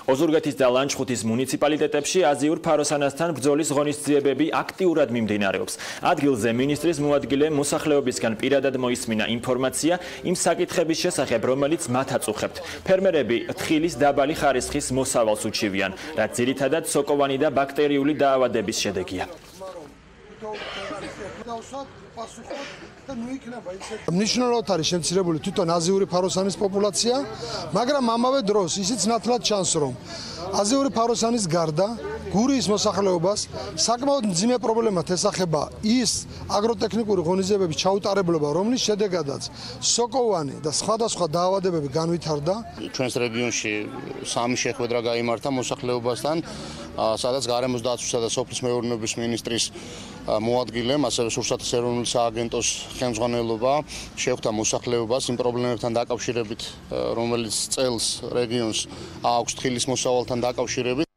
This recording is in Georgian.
ოზურგეთის და ლანჩხუთის მუნიციპალიტეტებში აზიურ ფაროსანასთან ბრძოლის ღონისძიებები აქტიურად მიმდინარეობს. ადგილზე მინისტრის მოადგილე მოსახლეობისგან პირადად მოისმინა ინფორმაცია იმ საკითხების შესახებ, რომელიც მათ აწუხებთ. ფერმერები თხილის დაბალი ხარისხის მოსავალს უჩივიან, რაც ძირითადად სოკოვანი და ბაქტერიული დაავადების შედეგია. მნიშვნელოვნად არის შემცირებული თვითონ აზიური ფაროსანის პოპულაცია, მაგრამ ამავე დროს ისიც ნათლად ჩანს, რომ აზიური ფაროსანის გარდა გურიის მოსახლეობას საკმაოდ მძიმე პრობლემად ესახება ის აგროტექნიკური ღონისძიებების ჩაუტარებლობა, რომლის შედეგადაც სოკოვანი და სხვადასხვა დაავადებები განვითარდა. ჩვენს რეგიონში 3 შეხვედრა გაიმართა მოსახლეობასთან, სადაც გარემოს დაცვისა და სოფლის მეურნეობის მინისტრის მოადგილემ, ასევე სურსათის ეროვნული სააგენტოს ხელმძღვანელობა შეხვდა მოსახლეობას იმ პრობლემებთან დაკავშირებით, რომელიც წელს რეგიონს აქვს თხილის მოსავალთან დაკავშირებით.